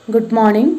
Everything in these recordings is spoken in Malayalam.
Good morning.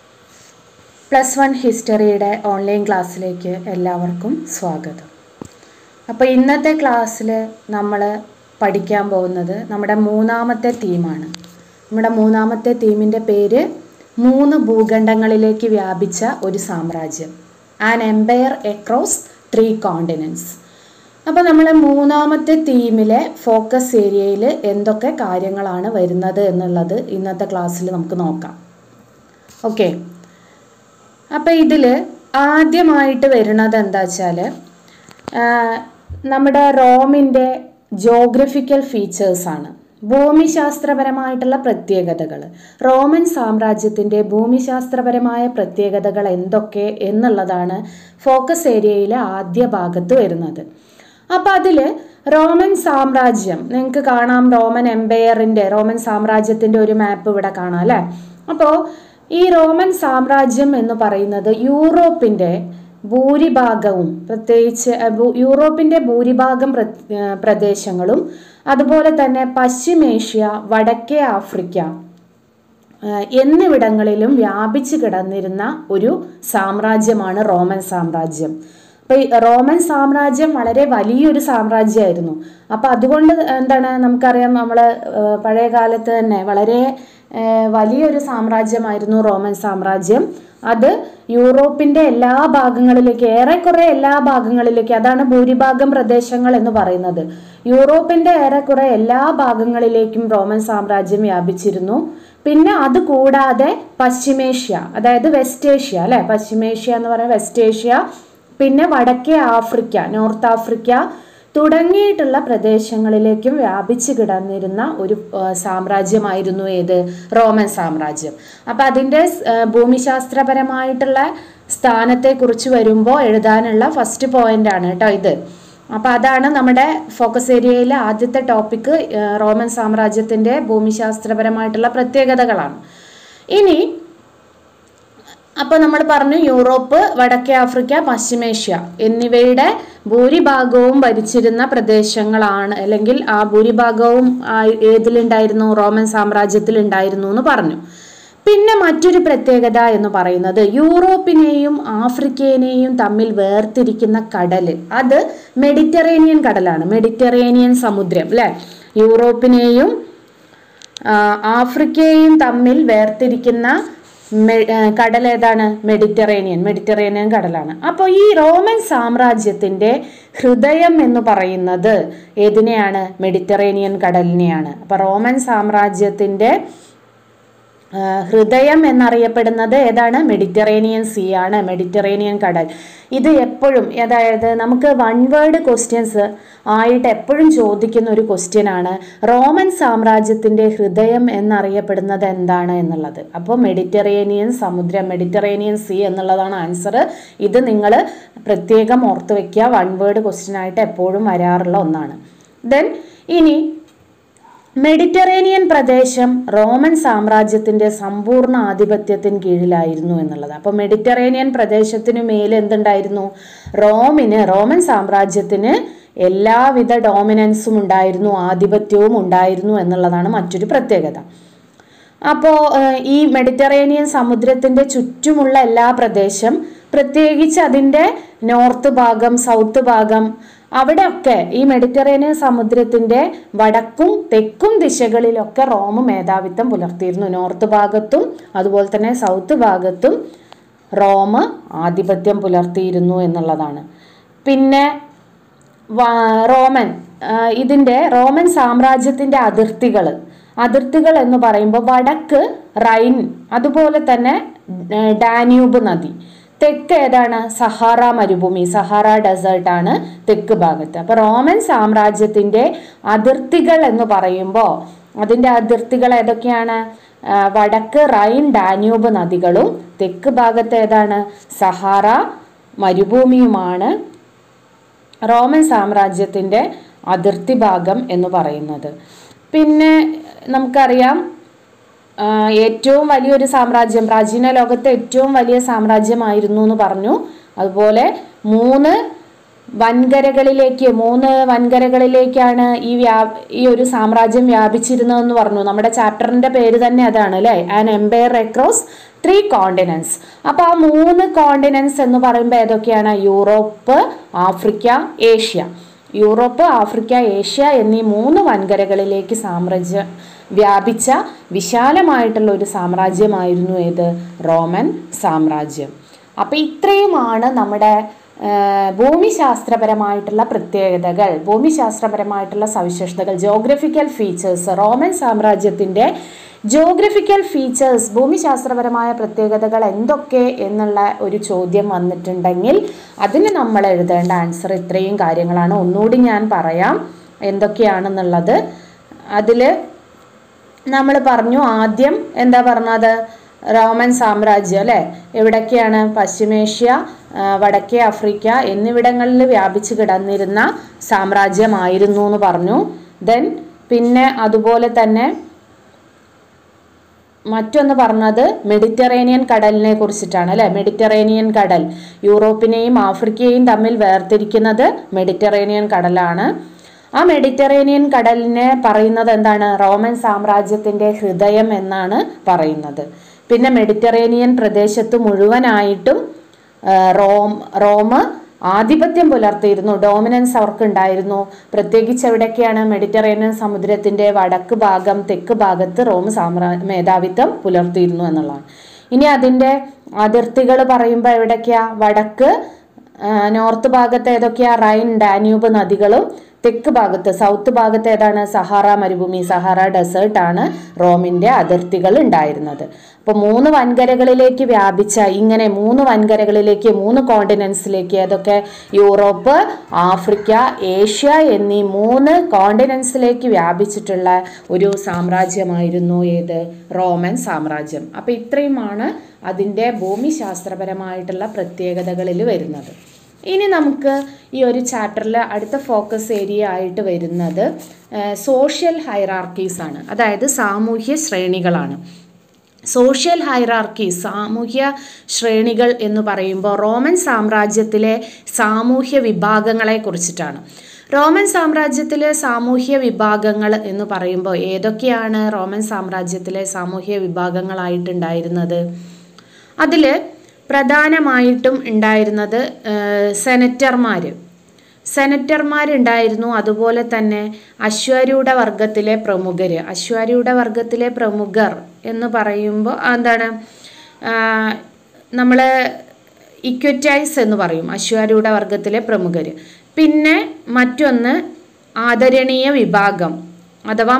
+1 ഹിസ്റ്ററിയുടെ ഓൺലൈൻ ക്ലാസ്സിലേക്ക് എല്ലാവർക്കും സ്വാഗതം. അപ്പോൾ ഇന്നത്തെ ക്ലാസ്സിൽ നമ്മൾ പഠിക്കാൻ പോകുന്നത് നമ്മുടെ മൂന്നാമത്തെ തീമാണ്. നമ്മുടെ മൂന്നാമത്തെ തീമിൻ്റെ പേര് 3 ഭൂഖണ്ഡങ്ങളിലേക്ക് വ്യാപിച്ച ഒരു സാമ്രാജ്യം, ആൻ എംപയർ അക്രോസ് 3 കോണ്ടിനെൻറ്റ്സ്. അപ്പോൾ നമ്മൾ മൂന്നാമത്തെ തീമിലെ ഫോക്കസ് ഏരിയയിൽ എന്തൊക്കെ കാര്യങ്ങളാണ് വരുന്നത് എന്നുള്ളത് ഇന്നത്തെ ക്ലാസ്സിൽ നമുക്ക് നോക്കാം. ഓക്കെ, അപ്പോൾ ഇതിൽ ആദ്യമായിട്ട് വരുന്നത് എന്താ വെച്ചാൽ നമ്മുടെ റോമിൻ്റെ ജോഗ്രഫിക്കൽ ഫീച്ചേഴ്സാണ്, ഭൂമിശാസ്ത്രപരമായിട്ടുള്ള പ്രത്യേകതകൾ. റോമൻ സാമ്രാജ്യത്തിൻ്റെ ഭൂമിശാസ്ത്രപരമായ പ്രത്യേകതകൾ എന്തൊക്കെ എന്നുള്ളതാണ് ഫോക്കസ് ഏരിയയിൽ ആദ്യ ഭാഗത്ത് വരുന്നത്. അപ്പോൾ അതിൽ റോമൻ സാമ്രാജ്യം നിങ്ങൾക്ക് കാണാം, റോമൻ സാമ്രാജ്യത്തിൻ്റെ ഒരു മാപ്പ് ഇവിടെ കാണാം അല്ലേ. അപ്പോൾ ഈ റോമൻ സാമ്രാജ്യം എന്ന് പറയുന്നത് യൂറോപ്പിൻ്റെ ഭൂരിഭാഗവും, പ്രത്യേകിച്ച് യൂറോപ്പിൻ്റെ ഭൂരിഭാഗം പ്രദേശങ്ങളും അതുപോലെ തന്നെ പശ്ചിമേഷ്യ, വടക്കേ ആഫ്രിക്ക എന്നിവിടങ്ങളിലും വ്യാപിച്ചു കിടന്നിരുന്ന ഒരു സാമ്രാജ്യമാണ് റോമൻ സാമ്രാജ്യം. അപ്പോൾ ഈ റോമൻ സാമ്രാജ്യം വളരെ വലിയൊരു സാമ്രാജ്യമായിരുന്നു. അപ്പോൾ അതുകൊണ്ട് എന്താണ്, നമുക്കറിയാം നമ്മൾ പഴയ കാലത്ത് തന്നെ വളരെ വലിയൊരു സാമ്രാജ്യമായിരുന്നു റോമൻ സാമ്രാജ്യം. അത് യൂറോപ്പിൻ്റെ എല്ലാ ഭാഗങ്ങളിലേക്ക്, ഏറെക്കുറെ എല്ലാ ഭാഗങ്ങളിലേക്ക്, അതാണ് ഭൂരിഭാഗം പ്രദേശങ്ങൾ എന്ന് പറയുന്നത്, യൂറോപ്പിൻ്റെ ഏറെക്കുറെ എല്ലാ ഭാഗങ്ങളിലേക്കും റോമൻ സാമ്രാജ്യം വ്യാപിച്ചിരുന്നു. പിന്നെ അത് കൂടാതെ പശ്ചിമേഷ്യ, അതായത് വെസ്റ്റ് ഏഷ്യ അല്ലേ, പശ്ചിമേഷ്യ എന്ന് പറയുന്നത് വെസ്റ്റ് ഏഷ്യ, പിന്നെ വടക്കേ ആഫ്രിക്ക, നോർത്ത് ആഫ്രിക്ക തുടങ്ങിയിട്ടുള്ള പ്രദേശങ്ങളിലേക്കും വ്യാപിച്ചു കിടന്നിരുന്ന ഒരു സാമ്രാജ്യമായിരുന്നു ഏത്, റോമൻ സാമ്രാജ്യം. അപ്പം അതിൻ്റെ ഭൂമിശാസ്ത്രപരമായിട്ടുള്ള സ്ഥാനത്തെക്കുറിച്ച് വരുമ്പോൾ എഴുതാനുള്ള ഫസ്റ്റ് പോയിന്റ് ആണ് കേട്ടോ ഇത്. അപ്പം അതാണ് നമ്മുടെ ഫോക്കസ് ഏരിയയിലെ ആദ്യത്തെ ടോപ്പിക്ക്, റോമൻ സാമ്രാജ്യത്തിൻ്റെ ഭൂമിശാസ്ത്രപരമായിട്ടുള്ള പ്രത്യേകതകളാണ്. ഇനി അപ്പോൾ നമ്മൾ പറഞ്ഞു യൂറോപ്പ്, വടക്കേ ആഫ്രിക്ക, പശ്ചിമേഷ്യ എന്നിവയുടെ ഭൂരിഭാഗവും ഭരിച്ചിരുന്ന പ്രദേശങ്ങളാണ്, അല്ലെങ്കിൽ ആ ഭൂരിഭാഗവും ഏതിലുണ്ടായിരുന്നു, റോമൻ സാമ്രാജ്യത്തിലുണ്ടായിരുന്നു എന്ന് പറഞ്ഞു. പിന്നെ മറ്റൊരു പ്രത്യേകത എന്ന് പറയുന്നത് യൂറോപ്പിനെയും ആഫ്രിക്കയെയും തമ്മിൽ വേർതിരിക്കുന്ന കടൽ, അത് മെഡിറ്ററേനിയൻ കടലാണ്, മെഡിറ്ററേനിയൻ സമുദ്രം അല്ലേ. യൂറോപ്പിനെയും ആഫ്രിക്കയെയും തമ്മിൽ വേർതിരിക്കുന്ന കടൽ ഏതാണ്, മെഡിറ്ററേനിയൻ കടലാണ്. അപ്പോൾ ഈ റോമൻ സാമ്രാജ്യത്തിൻ്റെ ഹൃദയം എന്ന് പറയുന്നത് ഏതിനെയാണ്, മെഡിറ്ററേനിയൻ കടലിനെയാണ്. അപ്പോൾ റോമൻ സാമ്രാജ്യത്തിൻ്റെ ഹൃദയം എന്നറിയപ്പെടുന്നത് ഏതാണ്, മെഡിറ്ററേനിയൻ സീ ആണ്, മെഡിറ്ററേനിയൻ കടൽ. ഇത് എപ്പോഴും, അതായത് നമുക്ക് 1 വേർഡ് ക്വസ്റ്റ്യൻസ് ആയിട്ട് എപ്പോഴും ചോദിക്കുന്ന ഒരു ക്വസ്റ്റ്യനാണ്, റോമൻ സാമ്രാജ്യത്തിൻ്റെ ഹൃദയം എന്നറിയപ്പെടുന്നത് എന്താണ് എന്നുള്ളത്. അപ്പോൾ മെഡിറ്ററേനിയൻ സമുദ്രം, മെഡിറ്ററേനിയൻ സീ എന്നുള്ളതാണ് ആൻസർ. ഇത് നിങ്ങൾ പ്രത്യേകം ഓർത്ത് വയ്ക്കുക, 1 വേർഡ് ക്വസ്റ്റ്യനായിട്ട് എപ്പോഴും വരാറുള്ള ഒന്നാണ്. ദെൻ ഇനി മെഡിറ്ററേനിയൻ പ്രദേശം റോമൻ സാമ്രാജ്യത്തിൻ്റെ സമ്പൂർണ്ണ ആധിപത്യത്തിന് കീഴിലായിരുന്നു എന്നുള്ളത്. അപ്പോൾ മെഡിറ്ററേനിയൻ പ്രദേശത്തിനു മേൽ എന്തുണ്ടായിരുന്നു, റോമൻ സാമ്രാജ്യത്തിന് എല്ലാവിധ ഡോമിനൻസും ഉണ്ടായിരുന്നു, ആധിപത്യവും ഉണ്ടായിരുന്നു എന്നുള്ളതാണ് മറ്റൊരു പ്രത്യേകത. അപ്പോൾ ഈ മെഡിറ്ററേനിയൻ സമുദ്രത്തിൻ്റെ ചുറ്റുമുള്ള എല്ലാ പ്രദേശം, പ്രത്യേകിച്ച് അതിൻ്റെ നോർത്ത് ഭാഗം, സൗത്ത് ഭാഗം, അവിടെയൊക്കെ ഈ മെഡിറ്ററേനിയൻ സമുദ്രത്തിൻ്റെ വടക്കും തെക്കും ദിശകളിലൊക്കെ റോം മേധാവിത്വം പുലർത്തിയിരുന്നു. നോർത്ത് ഭാഗത്തും അതുപോലെ തന്നെ സൗത്ത് ഭാഗത്തും റോം ആധിപത്യം പുലർത്തിയിരുന്നു എന്നുള്ളതാണ്. പിന്നെ റോമൻ സാമ്രാജ്യത്തിൻ്റെ അതിർത്തികൾ എന്ന് പറയുമ്പോൾ വടക്ക് റൈൻ, അതുപോലെ തന്നെ ഡാന്യൂബ് നദി, തെക്ക് ഏതാണ്, സഹാറ മരുഭൂമി, സഹാറ ഡെസേർട്ടാണ് തെക്ക് ഭാഗത്ത്. അപ്പോൾ റോമൻ സാമ്രാജ്യത്തിൻ്റെ അതിർത്തികൾ എന്ന് പറയുമ്പോൾ അതിൻ്റെ അതിർത്തികൾ ഏതൊക്കെയാണ്, വടക്ക് റൈൻ, ഡാന്യൂബ് നദികളും തെക്ക് ഭാഗത്ത് ഏതാണ്, സഹാറ മരുഭൂമിയുമാണ് റോമൻ സാമ്രാജ്യത്തിൻ്റെ അതിർത്തി ഭാഗം എന്ന് പറയുന്നത്. പിന്നെ നമുക്കറിയാം ഏറ്റവും വലിയൊരു സാമ്രാജ്യം, പ്രാചീന ലോകത്തെ ഏറ്റവും വലിയ സാമ്രാജ്യമായിരുന്നു എന്ന് പറഞ്ഞു. അതുപോലെ 3 വൻകരകളിലേക്ക് 3 വൻകരകളിലേക്കാണ് ഈ ഒരു സാമ്രാജ്യം വ്യാപിച്ചിരുന്നതെന്ന് പറഞ്ഞു. നമ്മുടെ ചാപ്റ്ററിന്റെ പേര് തന്നെ അതാണ് അല്ലേ, ആൻ എംപയർ അക്രോസ് 3 കോണ്ടിനെന്റ്സ്. അപ്പോൾ ആ 3 കോണ്ടിനെന്റ്സ് എന്ന് പറയുമ്പോൾ ഏതൊക്കെയാണ്? Europe, Africa, Asia. Europe, Africa, Asia എന്നീ 3 വൻകരകളിലേക്ക് വ്യാപിച്ച വിശാലമായിട്ടുള്ള ഒരു സാമ്രാജ്യമായിരുന്നു ഏത്? റോമൻ സാമ്രാജ്യം. അപ്പോൾ ഇത്രയുമാണ് നമ്മുടെ ഭൂമിശാസ്ത്രപരമായിട്ടുള്ള പ്രത്യേകതകൾ, ഭൂമിശാസ്ത്രപരമായിട്ടുള്ള സവിശേഷതകൾ, ജോഗ്രഫിക്കൽ ഫീച്ചേഴ്സ്. റോമൻ സാമ്രാജ്യത്തിൻ്റെ ജോഗ്രഫിക്കൽ ഫീച്ചേഴ്സ്, ഭൂമിശാസ്ത്രപരമായ പ്രത്യേകതകൾ എന്തൊക്കെ എന്നുള്ള ഒരു ചോദ്യം വന്നിട്ടുണ്ടെങ്കിൽ അതിന് നമ്മൾ എഴുതേണ്ട ആൻസർ ഇത്രയും കാര്യങ്ങളാണ്. ഒന്നുകൂടി ഞാൻ പറയാം എന്തൊക്കെയാണെന്നുള്ളത്. അതിൽ നമ്മൾ പറഞ്ഞു, ആദ്യം എന്താ പറഞ്ഞത്? റോമൻ സാമ്രാജ്യം അല്ലേ, എവിടൊക്കെയാണ്? പശ്ചിമേഷ്യ, വടക്കേ ആഫ്രിക്ക എന്നിവിടങ്ങളിൽ വ്യാപിച്ചു കിടന്നിരുന്ന സാമ്രാജ്യമായിരുന്നു എന്ന് പറഞ്ഞു. പിന്നെ അതുപോലെ തന്നെ മറ്റൊന്ന് പറഞ്ഞത് മെഡിറ്ററേനിയൻ കടലിനെ കുറിച്ചിട്ടാണ് അല്ലേ. മെഡിറ്ററേനിയൻ കടൽ, യൂറോപ്പിനെയും ആഫ്രിക്കയെയും തമ്മിൽ വേർതിരിക്കുന്നത് മെഡിറ്ററേനിയൻ കടലാണ്. ആ മെഡിറ്ററേനിയൻ കടലിനെ പറയുന്നത് എന്താണ്? റോമൻ സാമ്രാജ്യത്തിൻ്റെ ഹൃദയം എന്നാണ് പറയുന്നത്. പിന്നെ മെഡിറ്ററേനിയൻ പ്രദേശത്ത് മുഴുവനായിട്ടും റോം ആധിപത്യം പുലർത്തിയിരുന്നു, ഡോമിനൻസ് അവർക്കുണ്ടായിരുന്നു. പ്രത്യേകിച്ച് എവിടെയൊക്കെയാണ്? മെഡിറ്ററേനിയൻ സമുദ്രത്തിൻ്റെ വടക്ക് ഭാഗം, തെക്ക് ഭാഗത്ത് റോം മേധാവിത്വം പുലർത്തിയിരുന്നു എന്നുള്ളതാണ്. ഇനി അതിൻ്റെ അതിർത്തികൾ പറയുമ്പോൾ എവിടേക്കാ? വടക്ക് നോർത്ത് ഭാഗത്ത് ഏതൊക്കെയാ? റൈൻ, ഡാന്യൂബ് നദികളും, തെക്ക് ഭാഗത്ത് സൗത്ത് ഭാഗത്ത് ഏതാണ്? സഹാറ മരുഭൂമി, സഹാറ ഡെസേർട്ട് ആണ് റോമിൻ്റെ അതിർത്തികൾ ഉണ്ടായിരുന്നത്. അപ്പോൾ 3 വൻകരകളിലേക്ക് വ്യാപിച്ച, ഇങ്ങനെ 3 വൻകരകളിലേക്ക്, 3 കോണ്ടിനെന്റ്സിലേക്ക്, ഏതൊക്കെ? യൂറോപ്പ്, ആഫ്രിക്ക, ഏഷ്യ എന്നീ 3 കോണ്ടിനെന്റ്സിലേക്ക് വ്യാപിച്ചിട്ടുള്ള ഒരു സാമ്രാജ്യമായിരുന്നു ഏത്? റോമൻ സാമ്രാജ്യം. അപ്പോൾ ഇത്രയുമാണ് അതിൻ്റെ ഭൂമിശാസ്ത്രപരമായിട്ടുള്ള പ്രത്യേകതകളിൽ വരുന്നത്. ഇനി നമുക്ക് ഈ ഒരു ചാപ്റ്ററിൽ അടുത്ത ഫോക്കസ് ഏരിയ ആയിട്ട് വരുന്നത് സോഷ്യൽ ഹൈറാർക്കീസ് ആണ്, അതായത് സാമൂഹ്യ ശ്രേണികളാണ്. സോഷ്യൽ ഹൈറാർക്കീസ്, സാമൂഹ്യ ശ്രേണികൾ എന്ന് പറയുമ്പോൾ റോമൻ സാമ്രാജ്യത്തിലെ സാമൂഹ്യ വിഭാഗങ്ങളെ കുറിച്ചിട്ടാണ്. റോമൻ സാമ്രാജ്യത്തിലെ സാമൂഹ്യ വിഭാഗങ്ങൾ എന്ന് പറയുമ്പോൾ ഏതൊക്കെയാണ് റോമൻ സാമ്രാജ്യത്തിലെ സാമൂഹ്യ വിഭാഗങ്ങളായിട്ടുണ്ടായിരുന്നത്? അതിൽ പ്രധാനമായിട്ടും ഉണ്ടായിരുന്നത് സെനറ്റർമാരുണ്ടായിരുന്നു. അതുപോലെ തന്നെ അശ്വാരൂഢ വർഗത്തിലെ പ്രമുഖർ. അശ്വാരൂഢ വർഗത്തിലെ പ്രമുഖർ എന്ന് പറയുമ്പോൾ എന്താണ്? നമ്മൾ ഇക്വറ്റൈസ് എന്ന് പറയും, അശ്വാരൂഢ വർഗത്തിലെ പ്രമുഖർ. പിന്നെ മറ്റൊന്ന് ആദരണീയ വിഭാഗം അഥവാ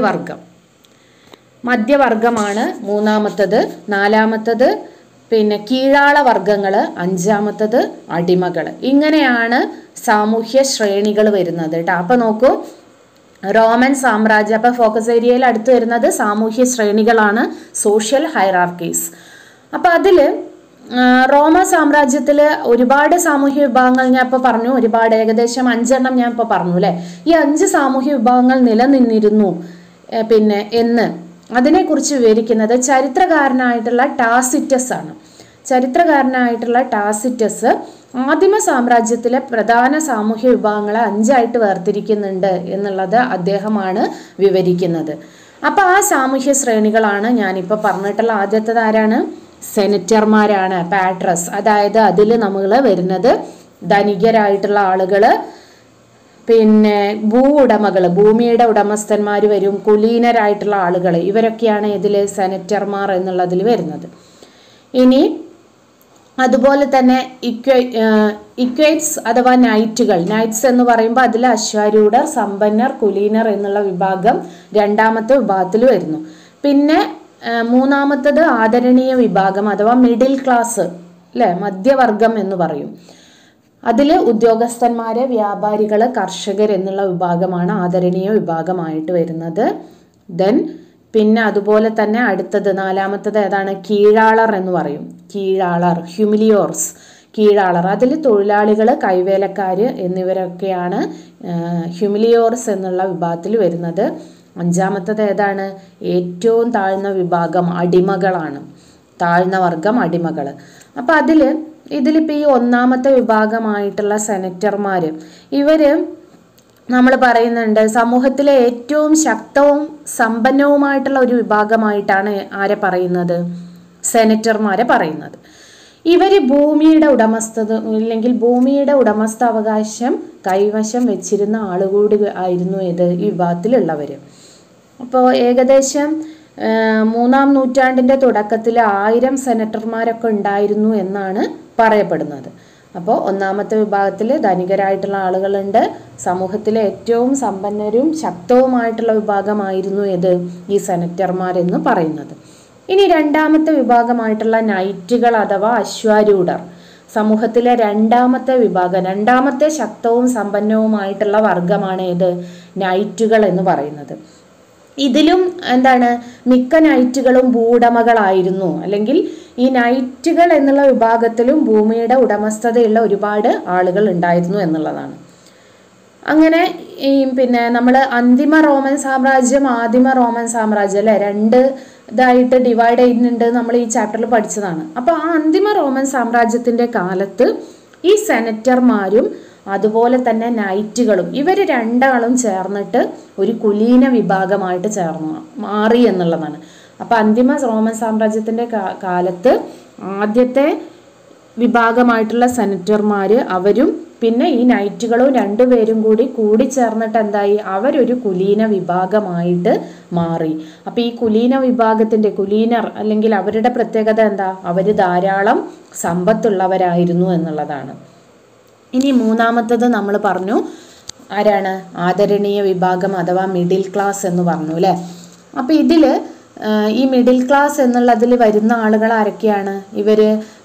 മധ്യവർഗമാണ് മൂന്നാമത്തത്. നാലാമത്തത് പിന്നെ കീഴാള വർഗങ്ങൾ, അഞ്ചാമത്തത് അടിമകൾ. ഇങ്ങനെയാണ് സാമൂഹ്യ ശ്രേണികൾ വരുന്നത് കേട്ടോ. അപ്പോൾ നോക്കൂ, റോമൻ സാമ്രാജ്യം, അപ്പോൾ ഫോക്കസ് ഏരിയയിൽ അടുത്ത് വരുന്നത് സാമൂഹ്യ ശ്രേണികളാണ്, സോഷ്യൽ ഹൈറാർക്കീസ്. അപ്പോൾ അതിൽ റോമ സാമ്രാജ്യത്തിൽ ഒരുപാട് സാമൂഹ്യ വിഭാഗങ്ങൾ ഞാൻ ഇപ്പോൾ പറഞ്ഞു, ഒരുപാട്, ഏകദേശം 5 എണ്ണം ഞാൻ ഇപ്പോൾ പറഞ്ഞു അല്ലേ. ഈ 5 സാമൂഹ്യ വിഭാഗങ്ങൾ നിലനിന്നിരുന്നു പിന്നെ എന്ന് അതിനെക്കുറിച്ച് വിവരിക്കുന്നത് ചരിത്രകാരനായിട്ടുള്ള ടാസിറ്റസ് ആണ്. ചരിത്രകാരനായിട്ടുള്ള ടാസിറ്റസ് ആദിമ സാമ്രാജ്യത്തിലെ പ്രധാന സാമൂഹ്യ വിഭാഗങ്ങളെ 5 ആയിട്ട് വേർതിരിക്കുന്നുണ്ട് എന്നുള്ളത് അദ്ദേഹമാണ് വിവരിക്കുന്നത്. അപ്പോൾ ആ സാമൂഹ്യ ശ്രേണികളാണ് ഞാനിപ്പോൾ പറഞ്ഞിട്ടുള്ള. ആദ്യത്തേത് ആരാണ്? സെനറ്റർമാരാണ്, പാട്രസ്. അതായത് അതിൽ നമ്മൾ വരുന്നത് ധനികരായിട്ടുള്ള ആളുകൾ, പിന്നെ ഉടമകൾ, ഭൂമിയുടെ ഉടമസ്ഥന്മാർ വരും, കുലീനരായിട്ടുള്ള ആളുകൾ, ഇവരൊക്കെയാണ് ഇതിൽ സെനറ്റർമാർ എന്നുള്ളതിൽ വരുന്നത്. ഇനി അതുപോലെ തന്നെ ഇക്വൈറ്റ്സ് അഥവാ നൈറ്റ്സ് എന്ന് പറയുമ്പോൾ അതിൽ അശ്വാരൂഢർ, സമ്പന്നർ, കുലീനർ എന്നുള്ള വിഭാഗം രണ്ടാമത്തെ വിഭാഗത്തിൽ വരുന്നു. പിന്നെ മൂന്നാമത്തത് ആദരണീയ വിഭാഗം അഥവാ മിഡിൽ ക്ലാസ് അല്ലേ, മധ്യവർഗം എന്ന് പറയും. അതിൽ ഉദ്യോഗസ്ഥന്മാര്, വ്യാപാരികൾ, കർഷകർ എന്നുള്ള വിഭാഗമാണ് ആദരണീയ വിഭാഗമായിട്ട് വരുന്നത്. പിന്നെ അതുപോലെ തന്നെ അടുത്തത് നാലാമത്തത് ഏതാണ്? കീഴാളർ എന്ന് പറയും. കീഴാളർ, ഹ്യൂമിലിയോർസ്, കീഴാളർ. അതിൽ തൊഴിലാളികൾ, കൈവേലക്കാർ എന്നിവരൊക്കെയാണ് ഹ്യൂമിലിയോർസ് എന്നുള്ള വിഭാഗത്തിൽ വരുന്നത്. അഞ്ചാമത്തത് ഏതാണ്? ഏറ്റവും താഴ്ന്ന വിഭാഗം അടിമകളാണ്, താഴ്ന്ന വർഗം അടിമകൾ. അപ്പം അതിൽ ഇതിലിപ്പോൾ ഈ ഒന്നാമത്തെ വിഭാഗമായിട്ടുള്ള സെനറ്റർമാർ, ഇവർ നമ്മൾ പറയുന്നുണ്ട് സമൂഹത്തിലെ ഏറ്റവും ശക്തവും സമ്പന്നവുമായിട്ടുള്ള ഒരു വിഭാഗമായിട്ടാണ് ആരെ പറയുന്നത്? സെനറ്റർമാരെ പറയുന്നത്. ഇവർ ഭൂമിയുടെ ഉടമസ്ഥത ഇല്ലെങ്കിൽ ഭൂമിയുടെ ഉടമസ്ഥാവകാശം കൈവശം വെച്ചിരുന്ന ആളുകൂടി ആയിരുന്നു ഇത് ഈ വിഭാഗത്തിലുള്ളവർ. അപ്പോൾ ഏകദേശം 3-ാം നൂറ്റാണ്ടിൻ്റെ തുടക്കത്തിൽ 1000 സെനറ്റർമാരൊക്കെ ഉണ്ടായിരുന്നു എന്നാണ് പറയപ്പെടുന്നത്. അപ്പോൾ ഒന്നാമത്തെ വിഭാഗത്തിൽ ധനികരായിട്ടുള്ള ആളുകളുണ്ട്. സമൂഹത്തിലെ ഏറ്റവും സമ്പന്നരും ശക്തവുമായിട്ടുള്ള വിഭാഗമായിരുന്നു ഇത് ഈ സെനറ്റർമാരെന്ന് പറയുന്നത്. ഇനി രണ്ടാമത്തെ വിഭാഗമായിട്ടുള്ള നൈറ്റുകൾ അഥവാ അശ്വാരൂഢർ, സമൂഹത്തിലെ രണ്ടാമത്തെ വിഭാഗം, രണ്ടാമത്തെ ശക്തവും സമ്പന്നവുമായിട്ടുള്ള വർഗമാണ് ഇത് നൈറ്റുകൾ എന്ന് പറയുന്നത്. ഇതിലും എന്താണ്, മിക്ക നൈറ്റുകളും ഭൂവുടമകളായിരുന്നു. അല്ലെങ്കിൽ ഈ നൈറ്റുകൾ എന്നുള്ള വിഭാഗത്തിലും ഭൂമിയുടെ ഉടമസ്ഥതയുള്ള ഒരുപാട് ആളുകൾ ഉണ്ടായിരുന്നു എന്നുള്ളതാണ്. അങ്ങനെ ഈ പിന്നെ നമ്മൾ അന്തിമ റോമൻ സാമ്രാജ്യം, ആദിമ റോമൻ സാമ്രാജ്യം അല്ലെ, രണ്ട് ഇതായിട്ട് ഡിവൈഡ് ചെയ്യുന്നുണ്ട് നമ്മൾ ഈ ചാപ്റ്ററിൽ പഠിച്ചതാണ്. അപ്പോൾ ആ അന്തിമ റോമൻ സാമ്രാജ്യത്തിൻ്റെ കാലത്ത് ഈ സെനറ്റർമാരും അതുപോലെ തന്നെ നൈറ്റുകളും ഇവർ രണ്ടാളും ചേർന്നിട്ട് ഒരു കുലീന വിഭാഗമായിട്ട് മാറി എന്നുള്ളതാണ്. അപ്പോൾ അന്തിമ റോമൻ സാമ്രാജ്യത്തിൻ്റെ കാലത്ത് ആദ്യത്തെ വിഭാഗമായിട്ടുള്ള സെനറ്റർമാർ അവരും പിന്നെ ഈ നൈറ്റുകളും രണ്ടുപേരും കൂടി ചേർന്നിട്ട് എന്തായി, അവരൊരു കുലീന വിഭാഗമായിട്ട് മാറി. അപ്പോൾ ഈ കുലീന വിഭാഗത്തിൻ്റെ കുലീനർ അല്ലെങ്കിൽ അവരുടെ പ്രത്യേകത എന്താ, അവർ ധാരാളം സമ്പത്തുള്ളവരായിരുന്നു എന്നുള്ളതാണ്. ഇനി മൂന്നാമത്തത് നമ്മൾ പറഞ്ഞു ആരാണ്, ആദരണീയ വിഭാഗം അഥവാ മിഡിൽ ക്ലാസ് എന്ന് പറഞ്ഞു അല്ലേ. അപ്പോൾ ഇതിൽ ഈ മിഡിൽ ക്ലാസ് എന്നുള്ളതിൽ വരുന്ന ആളുകൾ ആരൊക്കെയാണ്? ഇവർ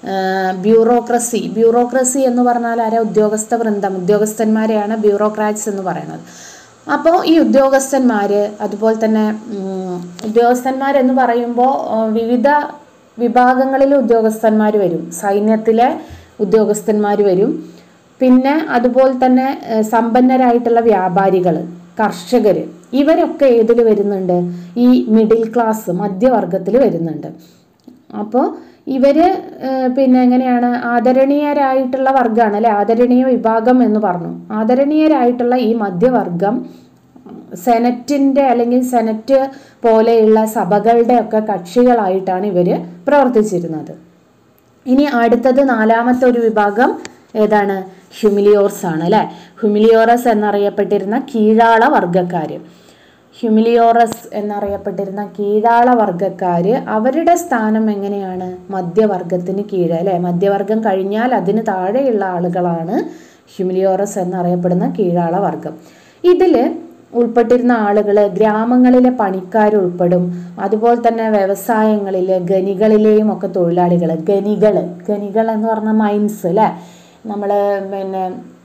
ബ്യൂറോക്രസി എന്ന് പറഞ്ഞാൽ ആരാ? ഉദ്യോഗസ്ഥ വൃന്ദം, ഉദ്യോഗസ്ഥന്മാരെയാണ് ബ്യൂറോക്രാറ്റ്സ് എന്ന് പറയുന്നത്. അപ്പോൾ ഈ ഉദ്യോഗസ്ഥന്മാർ അതുപോലെ തന്നെ ഉദ്യോഗസ്ഥന്മാരെന്ന് പറയുമ്പോൾ വിവിധ വിഭാഗങ്ങളിലെ ഉദ്യോഗസ്ഥന്മാർ വരും. സൈന്യത്തിലെ ഉദ്യോഗസ്ഥന്മാർ വരും. പിന്നെ അതുപോലെ തന്നെ സമ്പന്നരായിട്ടുള്ള വ്യാപാരികൾ, കർഷകർ, ഇവരൊക്കെ ഏതിൽ വരുന്നുണ്ട്? ഈ മിഡിൽ ക്ലാസ് മധ്യവർഗത്തിൽ വരുന്നുണ്ട്. അപ്പോൾ ഇവർ പിന്നെ എങ്ങനെയാണ്, ആദരണീയരായിട്ടുള്ള വർഗ്ഗമാണ് അല്ലെ, ആദരണീയ വിഭാഗം എന്ന് പറഞ്ഞു. ആദരണീയരായിട്ടുള്ള ഈ മധ്യവർഗം സെനറ്റിൻ്റെ അല്ലെങ്കിൽ സെനറ്റ് പോലെയുള്ള സഭകളുടെ ഒക്കെ കക്ഷികളായിട്ടാണ് ഇവർ പ്രവർത്തിച്ചിരുന്നത്. ഇനി അടുത്തത് നാലാമത്തെ ഒരു വിഭാഗം ഏതാണ്? ഹ്യൂമിലിയോർസ് ആണ് അല്ലേ. ഹ്യൂമിലിയോറസ് എന്നറിയപ്പെട്ടിരുന്ന കീഴാള വർഗ്ഗക്കാർ, ഹ്യൂമിലിയോറസ് എന്നറിയപ്പെട്ടിരുന്ന കീഴാള വർഗ്ഗക്കാർ, അവരുടെ സ്ഥാനം എങ്ങനെയാണ്? മധ്യവർഗത്തിന് കീഴ് അല്ലേ. മധ്യവർഗം കഴിഞ്ഞാൽ അതിന് താഴെയുള്ള ആളുകളാണ് ഹ്യൂമിലിയോറസ് എന്നറിയപ്പെടുന്ന കീഴാള വർഗം. ഇതിൽ ഉൾപ്പെട്ടിരുന്ന ആളുകൾ ഗ്രാമങ്ങളിലെ പണിക്കാർ ഉൾപ്പെടും. അതുപോലെ തന്നെ വ്യവസായങ്ങളിൽ ഖനികളിലെയും ഒക്കെ തൊഴിലാളികൾ, ഖനികൾ എന്ന് പറഞ്ഞാൽ മൈൻസ് അല്ലേ. നമ്മൾ പിന്നെ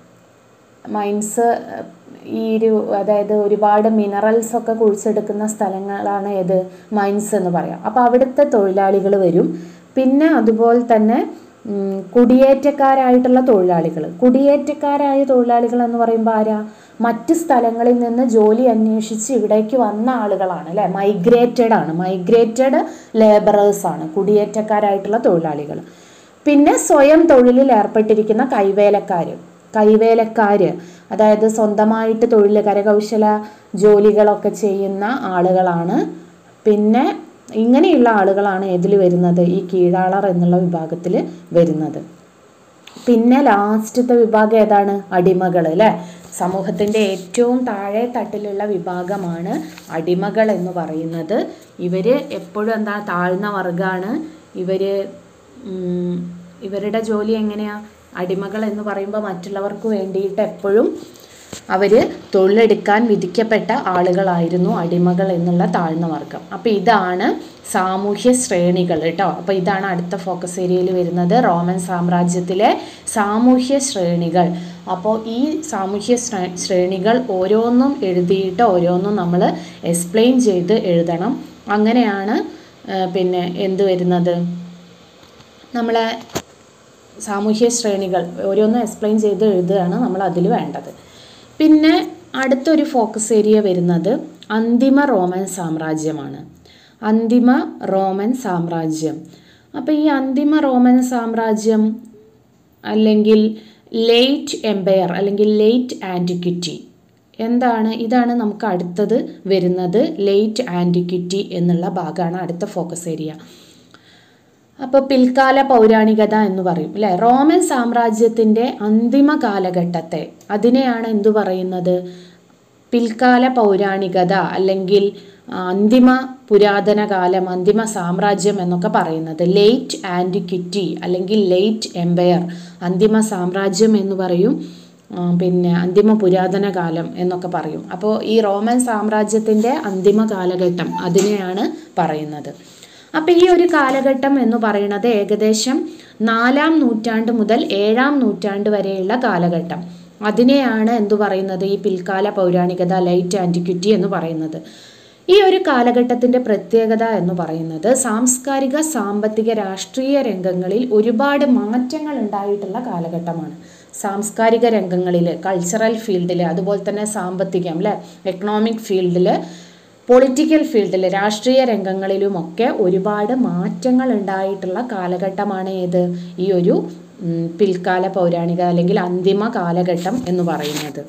മൈൻസ് അതായത് ഒരുപാട് മിനറൽസ് ഒക്കെ കുഴിച്ചെടുക്കുന്ന സ്ഥലങ്ങളാണ് ഏത്? മൈൻസ് എന്ന് പറയാം. അപ്പോൾ അവിടുത്തെ തൊഴിലാളികൾ വരും. പിന്നെ അതുപോലെ തന്നെ കുടിയേറ്റക്കാരായിട്ടുള്ള തൊഴിലാളികൾ എന്ന് പറയുമ്പോൾ ആരാ? മറ്റ് സ്ഥലങ്ങളിൽ നിന്ന് ജോലി അന്വേഷിച്ച് ഇവിടേക്ക് വന്ന ആളുകളാണ് അല്ലേ. മൈഗ്രേറ്റഡ് ലേബറേഴ്സാണ് കുടിയേറ്റക്കാരായിട്ടുള്ള തൊഴിലാളികൾ. പിന്നെ സ്വയം തൊഴിലിൽ ഏർപ്പെട്ടിരിക്കുന്ന കൈവേലക്കാർ, അതായത് സ്വന്തമായിട്ട് കരകൗശല ജോലികളൊക്കെ ചെയ്യുന്ന ആളുകളാണ്. പിന്നെ ഇങ്ങനെയുള്ള ആളുകളാണ് ഏതിൽ വരുന്നത്? ഈ കീഴാളർ എന്നുള്ള വിഭാഗത്തിൽ വരുന്നത്. പിന്നെ ലാസ്റ്റത്തെ വിഭാഗം ഏതാണ്? അടിമകൾ അല്ലേ. സമൂഹത്തിൻ്റെ ഏറ്റവും താഴെ തട്ടിലുള്ള വിഭാഗമാണ് അടിമകൾ എന്ന് പറയുന്നത്. ഇവർ എപ്പോഴും താഴ്ന്ന വർഗ്ഗമാണ്. ഇവരുടെ ജോലി എങ്ങനെയാണ്? അടിമകൾ എന്ന് പറയുമ്പോൾ മറ്റുള്ളവർക്ക് വേണ്ടിയിട്ട് എപ്പോഴും അവർ തൊഴിലെടുക്കാൻ വിധിക്കപ്പെട്ട ആളുകളായിരുന്നു അടിമകൾ എന്നുള്ള താഴ്ന്ന വർഗം. അപ്പോൾ ഇതാണ് സാമൂഹ്യ ശ്രേണികൾ കേട്ടോ. അപ്പോൾ ഇതാണ് അടുത്ത ഫോക്കസ് ഏരിയയിൽ വരുന്നത്, റോമൻ സാമ്രാജ്യത്തിലെ സാമൂഹ്യ ശ്രേണികൾ. അപ്പോൾ ഈ സാമൂഹ്യ ശ്രേണികൾ ഓരോന്നും എഴുതിയിട്ട് ഓരോന്നും നമ്മൾ എക്സ്പ്ലെയിൻ ചെയ്ത് എഴുതണം. അങ്ങനെയാണ് പിന്നെ എന്ത് വരുന്നത്, നമ്മളെ സാമൂഹ്യ ശ്രേണികൾ ഓരോന്നും എക്സ്പ്ലെയിൻ ചെയ്ത് എഴുതുകയാണ് നമ്മൾ അതിൽ വേണ്ടത്. പിന്നെ അടുത്തൊരു ഫോക്കസ് ഏരിയ വരുന്നത് അന്തിമ റോമൻ സാമ്രാജ്യമാണ്. അന്തിമ റോമൻ സാമ്രാജ്യം. അപ്പോൾ ഈ അന്തിമ റോമൻ സാമ്രാജ്യം അല്ലെങ്കിൽ ലേറ്റ് എംപയർ അല്ലെങ്കിൽ ലേറ്റ് ആൻറ്റിക്വിറ്റി. ഇതാണ് നമുക്ക് അടുത്തത് വരുന്നത്. ലേറ്റ് ആൻറ്റിക്വിറ്റി എന്നുള്ള ഭാഗമാണ് അടുത്ത ഫോക്കസ് ഏരിയ. അപ്പോൾ പിൽക്കാല പൗരാണികത എന്ന് പറയും അല്ലേ. റോമൻ സാമ്രാജ്യത്തിൻ്റെ അന്തിമ കാലഘട്ടത്തെ അതിനെയാണ് എന്തു പറയുന്നത്? പിൽക്കാല പൗരാണികത അല്ലെങ്കിൽ അന്തിമ പുരാതന കാലം, അന്തിമ സാമ്രാജ്യം എന്നൊക്കെ പറയുന്നത്. ലേറ്റ് ആൻറ്റിക്വിറ്റി അല്ലെങ്കിൽ ലേറ്റ് എംപയർ, അന്തിമ സാമ്രാജ്യം എന്ന് പറയും, പിന്നെ അന്തിമ പുരാതന കാലം എന്നൊക്കെ പറയും. അപ്പോൾ ഈ റോമൻ സാമ്രാജ്യത്തിൻ്റെ അന്തിമ കാലഘട്ടം അതിനെയാണ് പറയുന്നത്. അപ്പോൾ ഈ ഒരു കാലഘട്ടം എന്ന് പറയുന്നത് ഏകദേശം 4-ാം നൂറ്റാണ്ട് മുതൽ 7-ാം നൂറ്റാണ്ട് വരെയുള്ള കാലഘട്ടം. അതിനെയാണ് എന്തു പറയുന്നത്? ഈ പിൽക്കാല പൗരാണികത, ലൈറ്റ് ആൻറ്റിക്വിറ്റി എന്ന് പറയുന്നത്. ഈ ഒരു കാലഘട്ടത്തിൻ്റെ പ്രത്യേകത എന്ന് പറയുന്നത് സാംസ്കാരിക, സാമ്പത്തിക, രാഷ്ട്രീയ രംഗങ്ങളിൽ ഒരുപാട് മാറ്റങ്ങൾ ഉണ്ടായിട്ടുള്ള കാലഘട്ടമാണ്. സാംസ്കാരിക രംഗങ്ങളിൽ, കൾച്ചറൽ ഫീൽഡിൽ, അതുപോലെ തന്നെ സാമ്പത്തികം അല്ലേ, എക്കണോമിക് ഫീൽഡിൽ, പൊളിറ്റിക്കൽ ഫീൽഡിൽ, രാഷ്ട്രീയ രംഗങ്ങളിലുമൊക്കെ ഒരുപാട് മാറ്റങ്ങൾ ഉണ്ടായിട്ടുള്ള കാലഘട്ടമാണ് ഏത്? ഈ ഒരു പിൽക്കാല പൗരാണിക അല്ലെങ്കിൽ അന്തിമ കാലഘട്ടം എന്ന് പറയുന്നത്.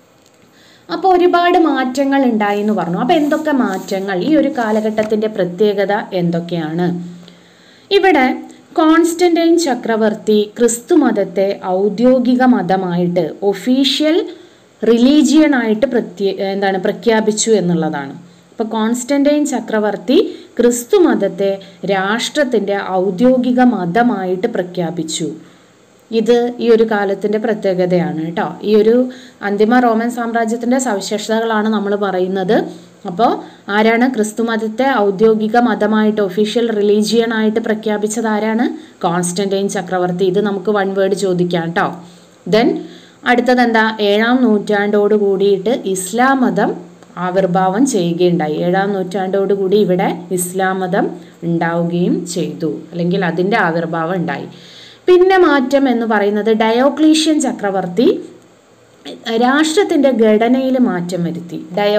അപ്പോൾ ഒരുപാട് മാറ്റങ്ങൾ ഉണ്ടായി എന്ന് പറഞ്ഞു. അപ്പോൾ എന്തൊക്കെ മാറ്റങ്ങൾ? ഈ ഒരു കാലഘട്ടത്തിൻ്റെ പ്രത്യേകത എന്തൊക്കെയാണ്? ഇവിടെ കോൺസ്റ്റന്റൈൻ ചക്രവർത്തി ക്രിസ്തു മതത്തെ ഔദ്യോഗിക മതമായിട്ട്, ഒഫീഷ്യൽ റിലീജിയൻ ആയിട്ട് പ്രഖ്യാപിച്ചു എന്നുള്ളതാണ്. അപ്പോൾ കോൺസ്റ്റന്റൈൻ ചക്രവർത്തി ക്രിസ്തു മതത്തെ രാഷ്ട്രത്തിൻ്റെ ഔദ്യോഗിക മതമായിട്ട് പ്രഖ്യാപിച്ചു. ഇത് ഈ ഒരു കാലത്തിൻ്റെ പ്രത്യേകതയാണ് കേട്ടോ. ഈ ഒരു അന്തിമ റോമൻ സാമ്രാജ്യത്തിൻ്റെ സവിശേഷതകളാണ് നമ്മൾ പറയുന്നത്. അപ്പോൾ ആരാണ് ക്രിസ്തു മതത്തെ ഔദ്യോഗിക മതമായിട്ട്, ഒഫീഷ്യൽ റിലീജിയൻ ആയിട്ട് പ്രഖ്യാപിച്ചത്? ആരാണ്? കോൺസ്റ്റന്റൈൻ ചക്രവർത്തി. ഇത് നമുക്ക് വൺ വേർഡ് ചോദിക്കാം കേട്ടോ. ദെൻ അടുത്തത് എന്താ? 7-ാം നൂറ്റാണ്ടോട് കൂടിയിട്ട് ഇസ്ലാം മതം ആവിർഭാവം ചെയ്യുകയുണ്ടായി. 7-ാം നൂറ്റാണ്ടോട് കൂടി ഇവിടെ ഇസ്ലാം മതം ഉണ്ടാവുകയും ചെയ്തു, അല്ലെങ്കിൽ അതിൻ്റെ ആവിർഭാവം ഉണ്ടായി. പിന്നെ മാറ്റം എന്ന് പറയുന്നത് ഡയോക്ലീഷ്യൻ ചക്രവർത്തി രാഷ്ട്രത്തിൻ്റെ ഘടനയിൽ മാറ്റം വരുത്തി.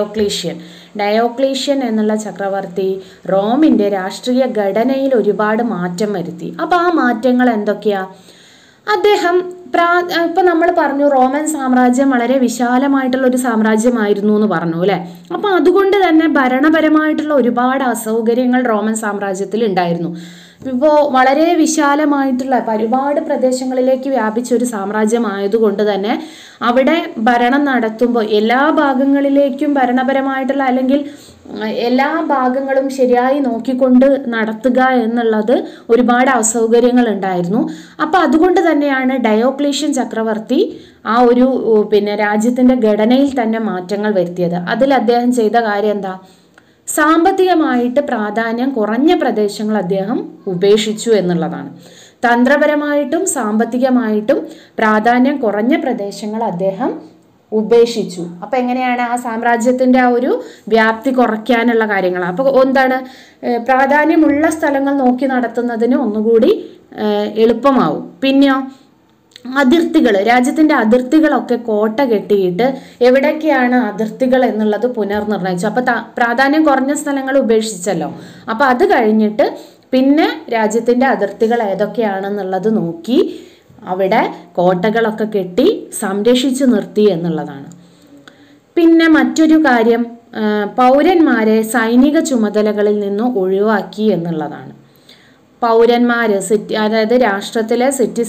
ഡയോക്ലീഷ്യൻ എന്നുള്ള ചക്രവർത്തി റോമിൻ്റെ രാഷ്ട്രീയ ഘടനയിൽ ഒരുപാട് മാറ്റം വരുത്തി. അപ്പോൾ ആ മാറ്റങ്ങൾ എന്തൊക്കെയാ? അദ്ദേഹം ഇപ്പം നമ്മൾ പറഞ്ഞു റോമൻ സാമ്രാജ്യം വളരെ വിശാലമായിട്ടുള്ള ഒരു സാമ്രാജ്യമായിരുന്നു എന്ന് പറഞ്ഞു അല്ലേ. അപ്പോൾ അതുകൊണ്ട് തന്നെ ഭരണപരമായിട്ടുള്ള ഒരുപാട് അസൗകര്യങ്ങൾ റോമൻ സാമ്രാജ്യത്തിൽ ഉണ്ടായിരുന്നു. ഇപ്പോൾ വളരെ വിശാലമായിട്ടുള്ള ഒരുപാട് പ്രദേശങ്ങളിലേക്ക് വ്യാപിച്ച ഒരു സാമ്രാജ്യമായതുകൊണ്ട് തന്നെ അവിടെ ഭരണം നടത്തുമ്പോൾ എല്ലാ ഭാഗങ്ങളിലേക്കും ഭരണപരമായിട്ടുള്ള അല്ലെങ്കിൽ എല്ലാ ഭാഗങ്ങളും ശരിയായി നോക്കിക്കൊണ്ട് നടത്തുക എന്നുള്ളത് ഒരുപാട് അസൗകര്യങ്ങൾ ഉണ്ടായിരുന്നു. അപ്പോൾ അതുകൊണ്ട് തന്നെയാണ് ഡയോക്ലീഷ്യൻ ചക്രവർത്തി ആ ഒരു രാജ്യത്തിൻ്റെ ഘടനയിൽ തന്നെ മാറ്റങ്ങൾ വരുത്തിയത്. അതിൽ അദ്ദേഹം ചെയ്ത കാര്യം എന്താ? സാമ്പത്തികമായിട്ട് പ്രാധാന്യം കുറഞ്ഞ പ്രദേശങ്ങൾ അദ്ദേഹം ഉപേക്ഷിച്ചു എന്നുള്ളതാണ്. തന്ത്രപരമായിട്ടും സാമ്പത്തികമായിട്ടും പ്രാധാന്യം കുറഞ്ഞ പ്രദേശങ്ങൾ അദ്ദേഹം ഉപേക്ഷിച്ചു. അപ്പോൾ എങ്ങനെയാണ് ആ സാമ്രാജ്യത്തിൻ്റെ ആ ഒരു വ്യാപ്തി കുറയ്ക്കാനുള്ള കാര്യങ്ങൾ? അപ്പോൾ എന്താണ്? പ്രാധാന്യമുള്ള സ്ഥലങ്ങൾ നോക്കി നടത്തുന്നതിന് ഒന്നുകൂടി എളുപ്പമാവും. പിന്നെയോ അതിർത്തികൾ, രാജ്യത്തിൻ്റെ അതിർത്തികളൊക്കെ കോട്ട കെട്ടിയിട്ട് എവിടേക്കാണ് അതിർത്തികൾ എന്നുള്ളത് പുനർനിർണയിച്ചു. അപ്പോൾ പ്രാധാന്യം കുറഞ്ഞ സ്ഥലങ്ങൾ ഉപേക്ഷിച്ചല്ലോ. അപ്പോൾ അത് കഴിഞ്ഞിട്ട് പിന്നെ രാജ്യത്തിൻ്റെ അതിർത്തികൾ ഏതൊക്കെയാണെന്നുള്ളത് നോക്കി അവിടെ കോട്ടകളൊക്കെ കെട്ടി സംരക്ഷിച്ചു നിർത്തി എന്നുള്ളതാണ്. പിന്നെ മറ്റൊരു കാര്യം, പൗരന്മാരെ സൈനിക ചുമതലകളിൽ നിന്ന് ഒഴിവാക്കി എന്നുള്ളതാണ്. പൗരന്മാർ, അതായത് രാഷ്ട്രത്തിലെ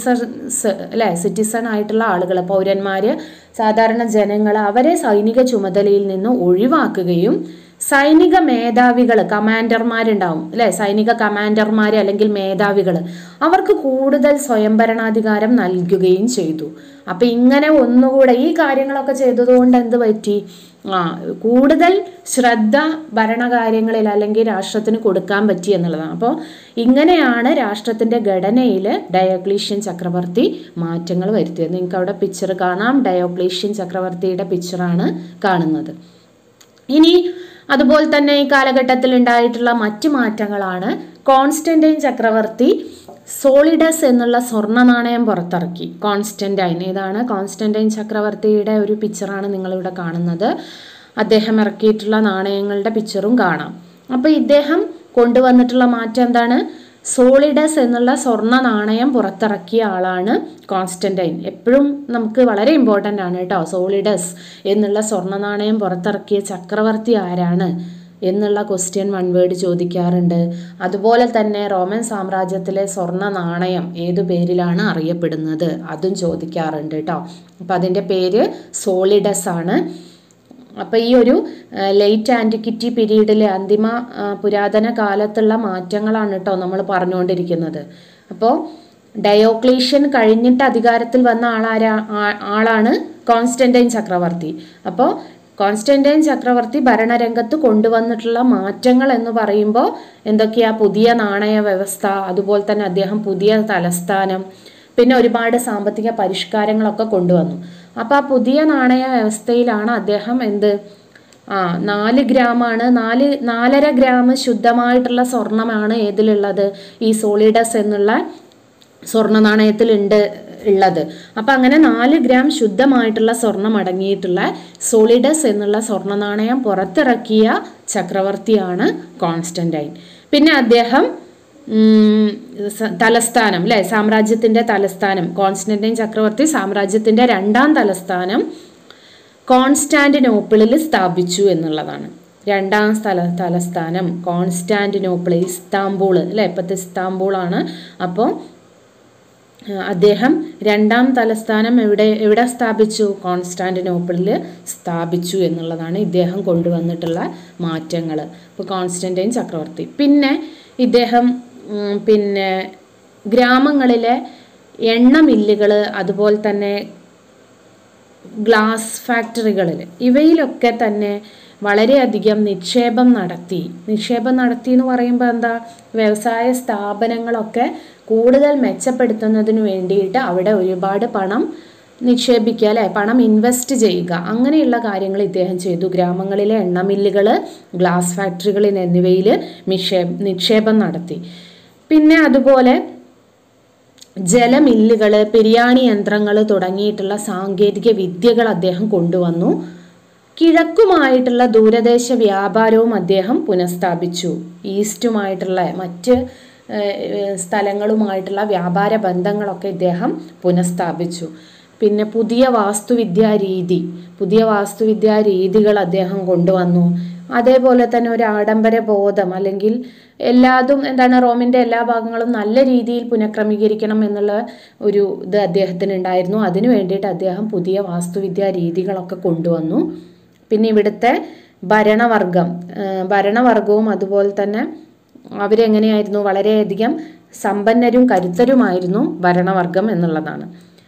സിറ്റിസൺ ആയിട്ടുള്ള ആളുകൾ, പൗരന്മാർ, സാധാരണ ജനങ്ങൾ, അവരെ സൈനിക ചുമതലയിൽ നിന്ന് ഒഴിവാക്കുകയും സൈനിക മേധാവികൾ, കമാൻഡർമാരുണ്ടാവും അല്ലേ, സൈനിക കമാൻഡർമാർ അല്ലെങ്കിൽ മേധാവികൾ, അവർക്ക് കൂടുതൽ സ്വയംഭരണാധികാരം നൽകുകയും ചെയ്തു. അപ്പം ഇങ്ങനെ ഒന്നുകൂടെ ഈ കാര്യങ്ങളൊക്കെ ചെയ്തതുകൊണ്ട് എന്ത് പറ്റി? കൂടുതൽ ശ്രദ്ധ ഭരണകാര്യങ്ങളിൽ അല്ലെങ്കിൽ രാഷ്ട്രത്തിന് കൊടുക്കാൻ പറ്റി എന്നുള്ളതാണ്. അപ്പോൾ ഇങ്ങനെയാണ് രാഷ്ട്രത്തിൻ്റെ ഘടനയിൽ ഡയോക്ലീഷ്യൻ ചക്രവർത്തി മാറ്റങ്ങൾ വരുത്തിയത്. നിങ്ങൾക്ക് അവിടെ പിക്ചർ കാണാം, ഡയോക്ലീഷ്യൻ ചക്രവർത്തിയുടെ പിക്ചറാണ് കാണുന്നത്. ഇനി അതുപോലെ തന്നെ ഈ കാലഘട്ടത്തിൽ ഉണ്ടായിട്ടുള്ള മറ്റു മാറ്റങ്ങളാണ്, കോൺസ്റ്റന്റൈൻ ചക്രവർത്തി സോളിഡസ് എന്നുള്ള സ്വർണ്ണ നാണയം പുറത്തിറക്കി. കോൺസ്റ്റന്റൈൻ, ഇതാണ് കോൺസ്റ്റന്റൈൻ ചക്രവർത്തിയുടെ ഒരു പിക്ചറാണ് നിങ്ങളിവിടെ കാണുന്നത്. അദ്ദേഹം ഇറക്കിയിട്ടുള്ള നാണയങ്ങളുടെ പിക്ചറും കാണാം. അപ്പോൾ ഇദ്ദേഹം കൊണ്ടുവന്നിട്ടുള്ള മാറ്റം എന്താണ്? സോളിഡസ് എന്നുള്ള സ്വർണ്ണ നാണയം പുറത്തിറക്കിയ ആളാണ് കോൺസ്റ്റന്റൈൻ. എപ്പോഴും നമുക്ക് വളരെ ഇമ്പോർട്ടൻ്റ് ആണ് കേട്ടോ. സോളിഡസ് എന്നുള്ള സ്വർണ്ണ നാണയം പുറത്തിറക്കിയ ചക്രവർത്തി ആരാണ് എന്നുള്ള ക്വസ്റ്റ്യൻ 1 വേർഡ് ചോദിക്കാറുണ്ട്. അതുപോലെ തന്നെ റോമൻ സാമ്രാജ്യത്തിലെ സ്വർണ്ണ നാണയം ഏതു പേരിലാണ് അറിയപ്പെടുന്നത് അതും ചോദിക്കാറുണ്ട് കേട്ടോ. അപ്പം അതിൻ്റെ പേര് സോളിഡസ് ആണ്. അപ്പോൾ ഈ ഒരു ലേറ്റ് ആൻറ്റിക്വിറ്റി പീരീഡിലെ അന്തിമ പുരാതന കാലത്തുള്ള മാറ്റങ്ങളാണ് കേട്ടോ നമ്മൾ പറഞ്ഞുകൊണ്ടിരിക്കുന്നത്. അപ്പോൾ ഡയോക്ലീഷ്യൻ കഴിഞ്ഞിട്ട് അധികാരത്തിൽ വന്ന ആളാണ് കോൺസ്റ്റന്റൈൻ ചക്രവർത്തി. അപ്പോൾ കോൺസ്റ്റന്റൈൻ ചക്രവർത്തി ഭരണരംഗത്ത് കൊണ്ടുവന്നിട്ടുള്ള മാറ്റങ്ങൾ എന്ന് പറയുമ്പോൾ എന്തൊക്കെയാ? പുതിയ നാണയ വ്യവസ്ഥ, അതുപോലെ തന്നെ അദ്ദേഹം പുതിയ തലസ്ഥാനം, പിന്നെ ഒരുപാട് സാമ്പത്തിക പരിഷ്കാരങ്ങളൊക്കെ കൊണ്ടുവന്നു. അപ്പോൾ ആ പുതിയ നാണയ വ്യവസ്ഥയിലാണ് അദ്ദേഹം 4 ഗ്രാമാണ് 4.5 ഗ്രാം ശുദ്ധമായിട്ടുള്ള സ്വർണമാണ് ഏതിലുള്ളത്? ഈ സോളിഡസ് എന്നുള്ള സ്വർണ്ണ നാണയത്തിൽ ഉള്ളത്. അപ്പം അങ്ങനെ 4 ഗ്രാം ശുദ്ധമായിട്ടുള്ള സ്വർണം അടങ്ങിയിട്ടുള്ള സോളിഡസ് എന്നുള്ള സ്വർണ്ണ നാണയം പുറത്തിറക്കിയ ചക്രവർത്തിയാണ് കോൺസ്റ്റന്റൈൻ. പിന്നെ അദ്ദേഹം തലസ്ഥാനം അല്ലെ, സാമ്രാജ്യത്തിൻ്റെ തലസ്ഥാനം, കോൺസ്റ്റന്റൈൻ ചക്രവർത്തി സാമ്രാജ്യത്തിൻ്റെ 2ാം തലസ്ഥാനം കോൺസ്റ്റാന്റിനോപ്പിളിൽ സ്ഥാപിച്ചു എന്നുള്ളതാണ്. 2ാം തലസ്ഥാനം കോൺസ്റ്റാന്റിനോപ്പിൾ, ഇസ്താംബൂൾ അല്ലെ, ഇപ്പോഴത്തെ ഇസ്താംബൂളാണ്. അപ്പോൾ അദ്ദേഹം 2ാം തലസ്ഥാനം എവിടെ സ്ഥാപിച്ചു? കോൺസ്റ്റാന്റിനോപ്പിളിൽ സ്ഥാപിച്ചു എന്നുള്ളതാണ് ഇദ്ദേഹം കൊണ്ടുവന്നിട്ടുള്ള മാറ്റങ്ങൾ. ഇപ്പോൾ കോൺസ്റ്റന്റൈൻ ചക്രവർത്തി. പിന്നെ ഇദ്ദേഹം ഗ്രാമങ്ങളിലെ എണ്ണ മില്ലുകൾ, അതുപോലെ തന്നെ ഗ്ലാസ് ഫാക്ടറികളിൽ, ഇവയിലൊക്കെ തന്നെ വളരെയധികം നിക്ഷേപം നടത്തി എന്ന് പറയുമ്പോൾ എന്താ? വ്യവസായ സ്ഥാപനങ്ങളൊക്കെ കൂടുതൽ മെച്ചപ്പെടുത്തുന്നതിന് വേണ്ടിയിട്ട് അവിടെ ഒരുപാട് പണം നിക്ഷേപിക്കുക അല്ലെ, പണം ഇൻവെസ്റ്റ് ചെയ്യുക, അങ്ങനെയുള്ള കാര്യങ്ങൾ ഇദ്ദേഹം ചെയ്തു. ഗ്രാമങ്ങളിലെ എണ്ണമില്ലുകൾ, ഗ്ലാസ് ഫാക്ടറികൾ എന്നിവയിൽ നിക്ഷേപം നടത്തി. പിന്നെ അതുപോലെ ജലമില്ലുകൾ, പെരിയാണി യന്ത്രങ്ങൾ തുടങ്ങിയിട്ടുള്ള സാങ്കേതിക വിദ്യകൾ അദ്ദേഹം കൊണ്ടുവന്നു. കിഴക്കുമായിട്ടുള്ള ദൂരദേശ വ്യാപാരവും അദ്ദേഹം പുനഃസ്ഥാപിച്ചു. ഈസ്റ്റുമായിട്ടുള്ള മറ്റ് സ്ഥലങ്ങളുമായിട്ടുള്ള വ്യാപാര ബന്ധങ്ങളൊക്കെ ഇദ്ദേഹം പുനഃസ്ഥാപിച്ചു. പിന്നെ പുതിയ വാസ്തുവിദ്യാ രീതികൾ അദ്ദേഹം കൊണ്ടുവന്നു. അതേപോലെ തന്നെ ഒരു ആഡംബര ബോധം, അല്ലെങ്കിൽ എല്ലാതും റോമിൻ്റെ എല്ലാ ഭാഗങ്ങളും നല്ല രീതിയിൽ പുനഃക്രമീകരിക്കണം എന്നുള്ള ഒരു ഇത് അദ്ദേഹത്തിന് ഉണ്ടായിരുന്നു. അതിനു വേണ്ടിയിട്ട് അദ്ദേഹം പുതിയ വാസ്തുവിദ്യാ രീതികളൊക്കെ കൊണ്ടുവന്നു. പിന്നെ ഇവിടുത്തെ ഭരണവർഗവും അതുപോലെ തന്നെ അവരെങ്ങനെയായിരുന്നു? വളരെയധികം സമ്പന്നരും കരുത്തരുമായിരുന്നു ഭരണവർഗം എന്നുള്ളതാണ്.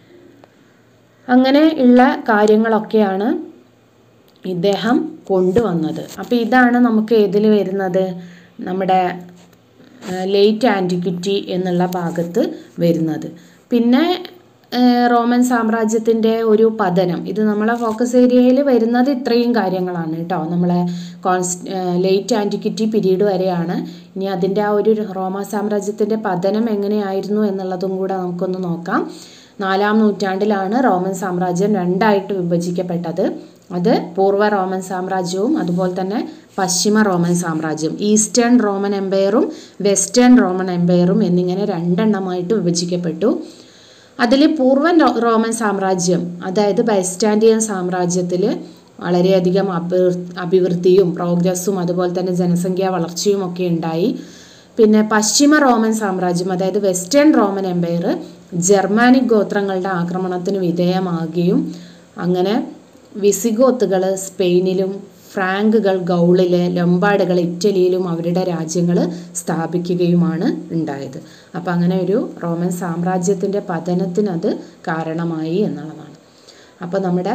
അങ്ങനെ ഉള്ള കാര്യങ്ങളൊക്കെയാണ് ഇദ്ദേഹം കൊണ്ടുവന്നത്. അപ്പോൾ ഇതാണ് നമുക്ക് ഏതിൽ വരുന്നത്? നമ്മുടെ ലേറ്റ് ആൻറ്റിക്വിറ്റി എന്നുള്ള ഭാഗത്ത് വരുന്നത്. പിന്നെ റോമൻ സാമ്രാജ്യത്തിൻ്റെ ഒരു പതനം, ഇത് നമ്മളെ ഫോക്കസ് ഏരിയയിൽ വരുന്നത് ഇത്രയും കാര്യങ്ങളാണ് കേട്ടോ. നമ്മളെ ലേറ്റ് ആൻറ്റിക്വിറ്റി പീരീഡ് വരെയാണ്. ഇനി അതിൻ്റെ ആ ഒരു റോമൻ സാമ്രാജ്യത്തിൻ്റെ പതനം എങ്ങനെയായിരുന്നു എന്നുള്ളതും കൂടെ നമുക്കൊന്ന് നോക്കാം. 4-ാം നൂറ്റാണ്ടിലാണ് റോമൻ സാമ്രാജ്യം 2ആയിട്ട് വിഭജിക്കപ്പെട്ടത്. അത് പൂർവ്വ റോമൻ സാമ്രാജ്യവും അതുപോലെ തന്നെ പശ്ചിമ റോമൻ സാമ്രാജ്യം, ഈസ്റ്റേൺ റോമൻ എംപയറും വെസ്റ്റേൺ റോമൻ എംപയറും എന്നിങ്ങനെ 2 എണ്ണമായിട്ട് വിഭജിക്കപ്പെട്ടു. അതിൽ പൂർവ്വ റോമൻ സാമ്രാജ്യം, അതായത് ബൈസ്റ്റാൻഡിയൻ സാമ്രാജ്യത്തിൽ വളരെയധികം അഭിവൃദ്ധിയും പ്രോഗ്രസ്സും അതുപോലെ തന്നെ ജനസംഖ്യാ വളർച്ചയും ഒക്കെ ഉണ്ടായി. പിന്നെ പശ്ചിമ റോമൻ സാമ്രാജ്യം, അതായത് വെസ്റ്റേൺ റോമൻ എംപയർ ജർമാനിക് ഗോത്രങ്ങളുടെ ആക്രമണത്തിന് വിധേയമാകുകയും അങ്ങനെ വിസിഗോത്തുകൾ സ്പെയിനിലും ഫ്രാങ്കുകൾ ഗൗളിലെ, ലംബാർഡുകൾ ഇറ്റലിയിലും അവരുടെ രാജ്യങ്ങൾ സ്ഥാപിക്കുകയുമാണ് ഉണ്ടായത്. അപ്പം അങ്ങനെ ഒരു റോമൻ സാമ്രാജ്യത്തിൻ്റെ പതനത്തിനത് കാരണമായി എന്നുള്ളതാണ്. അപ്പോൾ നമ്മുടെ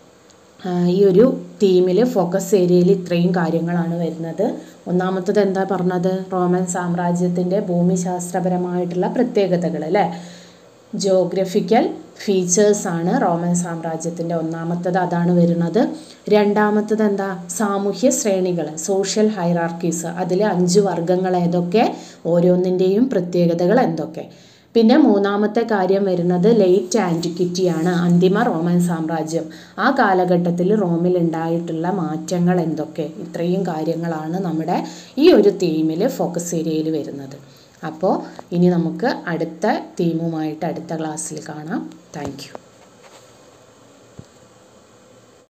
ഈ ഒരു തീമിൽ ഫോക്കസ് ഏരിയയിൽ ഇത്രയും കാര്യങ്ങളാണ് വരുന്നത്. ഒന്നാമത്തത് എന്താ പറഞ്ഞത്? റോമൻ സാമ്രാജ്യത്തിൻ്റെ ഭൂമിശാസ്ത്രപരമായിട്ടുള്ള പ്രത്യേകതകൾ അല്ലേ, ജിയോഗ്രഫിക്കൽ ഫീച്ചേഴ്സാണ് റോമൻ സാമ്രാജ്യത്തിൻ്റെ ഒന്നാമത്തത്, അതാണ് വരുന്നത്. രണ്ടാമത്തത് എന്താ? സാമൂഹ്യ ശ്രേണികൾ, സോഷ്യൽ ഹൈറാർക്കീസ്, അതിൽ 5 വർഗങ്ങൾ ഏതൊക്കെ, ഓരോന്നിൻ്റെയും പ്രത്യേകതകൾ എന്തൊക്കെ. പിന്നെ മൂന്നാമത്തെ കാര്യം വരുന്നത് ലേറ്റ് ആൻറ്റിക്വിറ്റിയാണ്, അന്തിമ റോമൻ സാമ്രാജ്യം, ആ കാലഘട്ടത്തിൽ റോമിൽ ഉണ്ടായിട്ടുള്ള മാറ്റങ്ങൾ എന്തൊക്കെ. ഇത്രയും കാര്യങ്ങളാണ് നമ്മുടെ ഈ ഒരു തീമിൽ ഫോക്കസ് ഏരിയയിൽ വരുന്നത്. അപ്പോൾ ഇനി നമുക്ക് അടുത്ത തീമുമായിട്ട് അടുത്ത ക്ലാസ്സിൽ കാണാം. Thank U.